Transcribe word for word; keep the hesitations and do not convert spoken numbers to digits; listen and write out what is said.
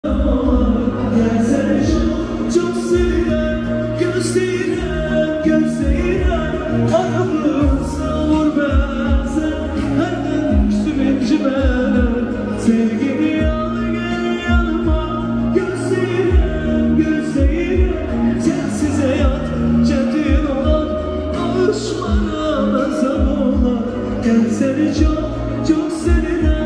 Gelsene çok çok sevilen gözlerim gözlerim aramızda vur bense hadi üstüme sevgimi al gel yanıma gözlerim gözlerim sensiz hayat çetin olan kavuşmana nasıl ola. Gelsene çok çok sevilen